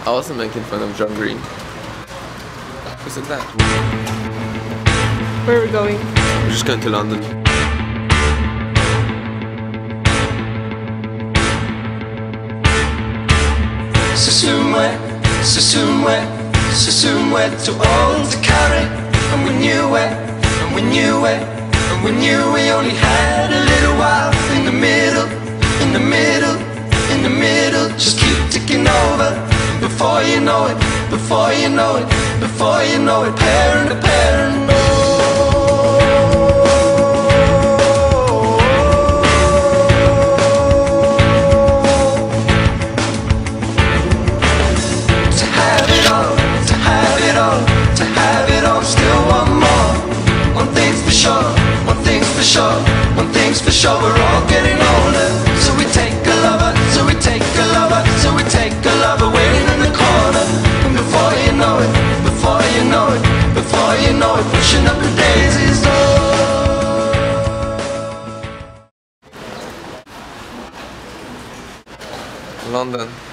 I wasn't making fun of John Green. Isn't that? Where are we going? We're just going to London. So soon we're too old to carry. And we knew it, and we knew it, and we knew we only had a little while. In the middle, in the middle, in the middle, just keep ticking over. Before you know it, before you know it, before you know it, parent to parent. One thing's for sure, we're all getting older. So we take a lover, so we take a lover, so we take a lover waiting in the corner. And before you know it, before you know it, before you know it, pushing up the daisies. London.